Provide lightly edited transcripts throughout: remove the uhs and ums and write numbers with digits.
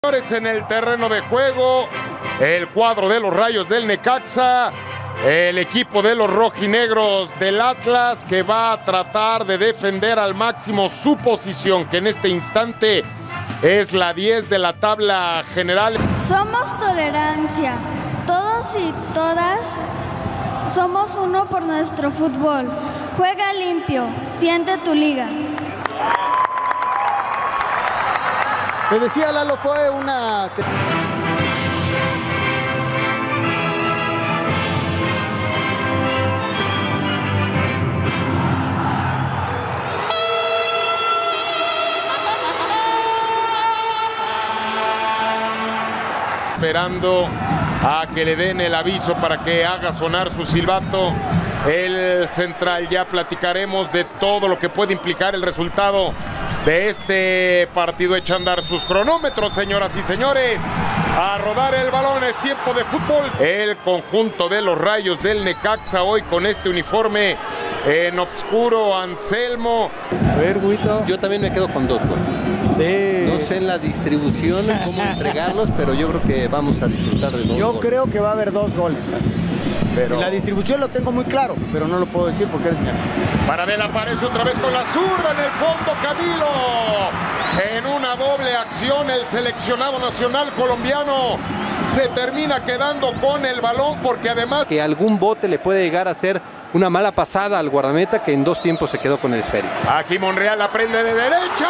En el terreno de juego, el cuadro de los Rayos del Necaxa, el equipo de los rojinegros del Atlas, que va a tratar de defender al máximo su posición, que en este instante es la 10 de la tabla general. Somos tolerancia, todos y todas somos uno por nuestro fútbol. Juega limpio, siente tu liga. Te decía, Lalo, fue una... Esperando a que le den el aviso para que haga sonar su silbato el central. Ya platicaremos de todo lo que puede implicar el resultado de este partido. Echa a andar sus cronómetros, señoras y señores. A rodar el balón, es tiempo de fútbol. El conjunto de los Rayos del Necaxa hoy con este uniforme en oscuro. Anselmo. A ver, Guito. Yo también me quedo con 2 goles. No sé en la distribución, cómo entregarlos, pero yo creo que vamos a disfrutar de 2 goles. Yo creo que va a haber 2 goles también. Pero... la distribución lo tengo muy claro, pero no lo puedo decir porque es mi amigo. Paradela aparece otra vez con la zurda en el fondo, Camilo. En una doble acción, el seleccionado nacional colombiano se termina quedando con el balón porque además... que algún bote le puede llegar a hacer una mala pasada al guardameta que en 2 tiempos se quedó con el esférico. Aquí Monreal la prende de derecha.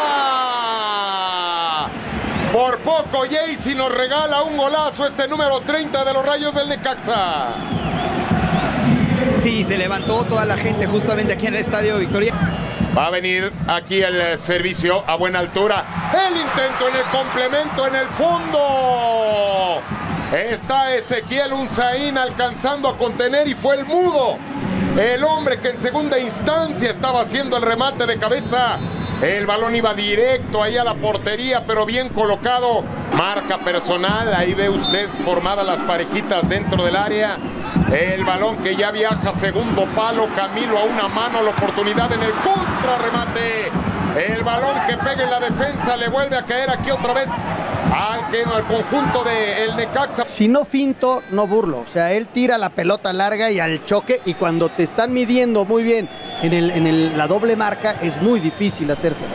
Por poco Jaycee nos regala un golazo, este número 30 de los Rayos del Necaxa. Sí, se levantó toda la gente justamente aquí en el Estadio Victoria. Va a venir aquí el servicio a buena altura. El intento en el complemento en el fondo. Está Ezequiel Unzaín alcanzando a contener y fue el mudo. El hombre que en segunda instancia estaba haciendo el remate de cabeza. El balón iba directo ahí a la portería, pero bien colocado. Marca personal, ahí ve usted formadas las parejitas dentro del área. El balón que ya viaja segundo palo, Camilo a una mano, la oportunidad en el contrarremate. El balón que pega en la defensa le vuelve a caer aquí otra vez al conjunto del Necaxa. Si no finto, no burlo. O sea, él tira la pelota larga y al choque, y cuando te están midiendo muy bien en la doble marca, es muy difícil hacérselo.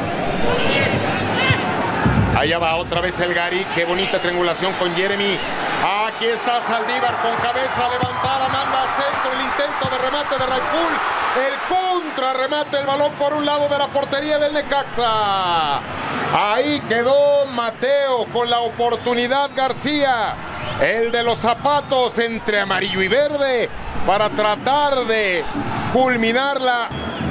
Allá va otra vez el Gary, qué bonita triangulación con Jeremy. Aquí está Saldívar con cabeza levantada, manda a centro el intento de remate de Raiful. El contrarremate, el balón por un lado de la portería del Necaxa. Ahí quedó Mateo con la oportunidad García. El de los zapatos entre amarillo y verde para tratar de culminarla.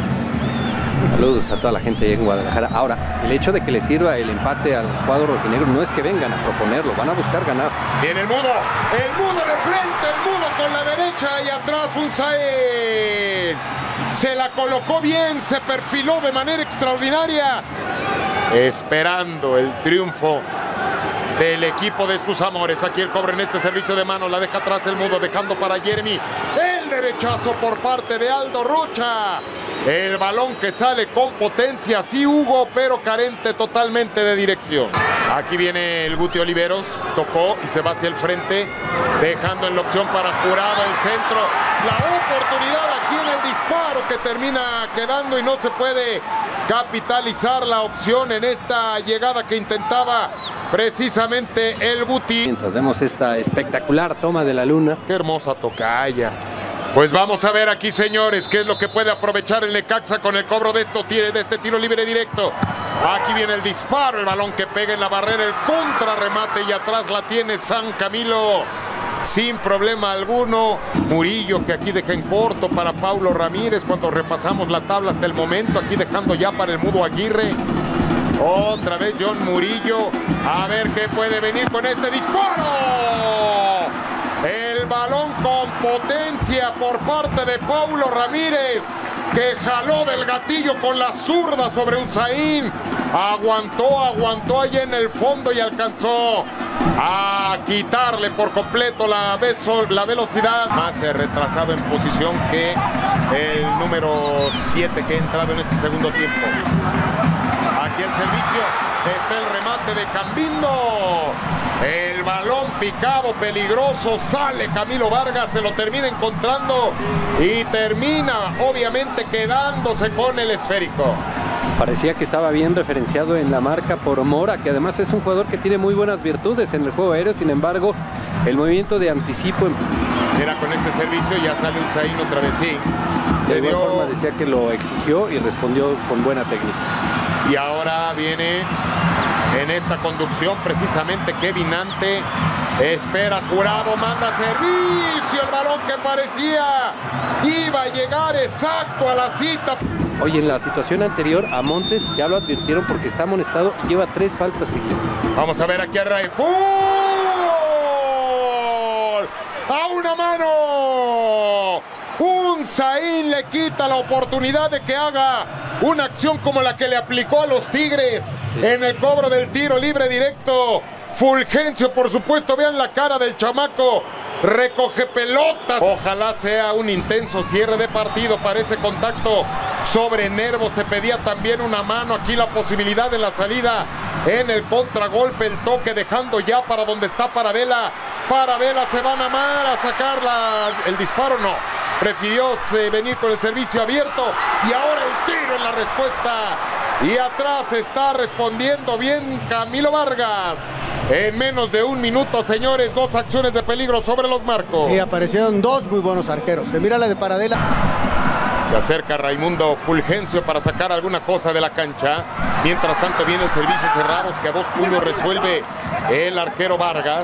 Saludos a toda la gente allá en Guadalajara. Ahora, el hecho de que le sirva el empate al cuadro rojinegro no es que vengan a proponerlo, van a buscar ganar. Viene el mudo de frente, el mudo con la derecha y atrás Unzaín. Se la colocó bien, se perfiló de manera extraordinaria. Esperando el triunfo del equipo de sus amores. Aquí el cobre en este servicio de mano, la deja atrás el mudo, dejando para Jeremy. El derechazo por parte de Aldo Rocha. El balón que sale con potencia, sí Hugo, pero carente totalmente de dirección. Aquí viene el Guti Oliveros, tocó y se va hacia el frente, dejando en la opción para Jurado el centro. La oportunidad aquí en el disparo que termina quedando y no se puede capitalizar la opción en esta llegada que intentaba precisamente el Guti. Mientras vemos esta espectacular toma de la luna. Qué hermosa tocaya. Pues vamos a ver aquí, señores, qué es lo que puede aprovechar el Necaxa con el cobro de este tiro libre directo. Aquí viene el disparo, el balón que pega en la barrera, el contrarremate y atrás la tiene San Camilo sin problema alguno. Murillo que aquí deja en corto para Paulo Ramírez cuando repasamos la tabla hasta el momento. Aquí dejando ya para el mudo Aguirre. Otra vez John Murillo. A ver qué puede venir con este disparo. El balón con potencia por parte de Paulo Ramírez, que jaló del gatillo con la zurda sobre Unzaín. Aguantó allí en el fondo y alcanzó a quitarle por completo la velocidad. Más retrasado en posición que el número 7 que ha entrado en este segundo tiempo. aquí el servicio, está el remate de Cambindo. El balón picado, peligroso, sale Camilo Vargas, se lo termina encontrando y termina obviamente quedándose con el esférico. Parecía que estaba bien referenciado en la marca por Mora, que además es un jugador que tiene muy buenas virtudes en el juego aéreo. Sin embargo, el movimiento de anticipo... Era con este servicio, ya sale Unzaín otra vez, sí. De igual forma decía que lo exigió y respondió con buena técnica. Y ahora viene en esta conducción precisamente Kevin Ante. Espera Jurado, manda servicio, el balón que parecía iba a llegar exacto a la cita. Oye, en la situación anterior a Montes ya lo advirtieron porque está amonestado y lleva 3 faltas seguidas. Vamos a ver aquí a Ray. ¡Fútbol! ¡A una mano! Unzaín le quita la oportunidad de que haga una acción como la que le aplicó a los Tigres en el cobro del tiro libre directo. Fulgencio, por supuesto, vean la cara del chamaco, recoge pelotas. Ojalá sea un intenso cierre de partido, parece contacto sobre Nervo, se pedía también una mano, aquí la posibilidad de la salida en el contragolpe, el toque dejando ya para donde está Paradela. Paradela se van a amar a sacar el disparo, no, prefirió venir con el servicio abierto y ahora el tiro en la respuesta. Y atrás está respondiendo bien Camilo Vargas. En menos de un minuto, señores, 2 acciones de peligro sobre los marcos. Sí, aparecieron 2 muy buenos arqueros. Se mira la de Paradela. Se acerca Raimundo Fulgencio para sacar alguna cosa de la cancha. Mientras tanto viene el servicio cerrados que a 2 puños resuelve el arquero Vargas.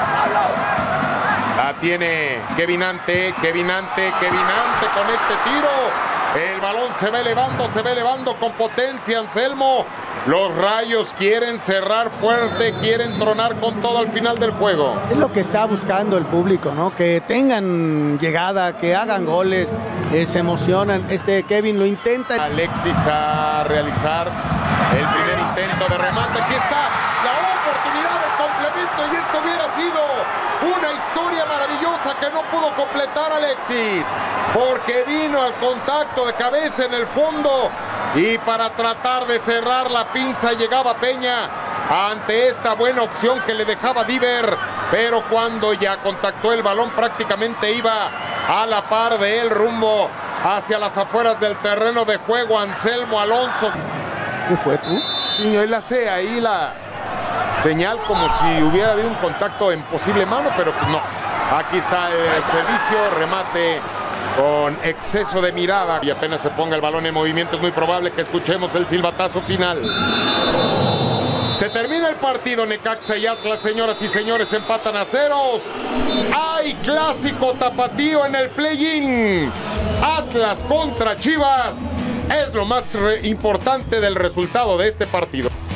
La tiene Kevin Ante con este tiro. El balón se va elevando con potencia, Anselmo. Los Rayos quieren cerrar fuerte, quieren tronar con todo al final del juego. Es lo que está buscando el público, ¿no? Que tengan llegada, que hagan goles, se emocionan. Kevin lo intenta. Alexis a realizar el primer intento de remate. Aquí está la oportunidad del complemento y esto hubiera sido una historia maravillosa que no pudo completar Alexis, porque vino al contacto de cabeza en el fondo y para tratar de cerrar la pinza llegaba Peña ante esta buena opción que le dejaba Diver, pero cuando ya contactó el balón prácticamente iba a la par de él rumbo hacia las afueras del terreno de juego. Anselmo Alonso. ¿Qué fue tú? Sí, él hace ahí la señal como si hubiera habido un contacto en posible mano, pero pues no. Aquí está el servicio, remate con exceso de mirada y apenas se ponga el balón en movimiento es muy probable que escuchemos el silbatazo final. Se termina el partido. Necaxa y Atlas, señoras y señores, empatan a 0. Hay clásico tapatío en el play-in. Atlas contra Chivas es lo más importante del resultado de este partido.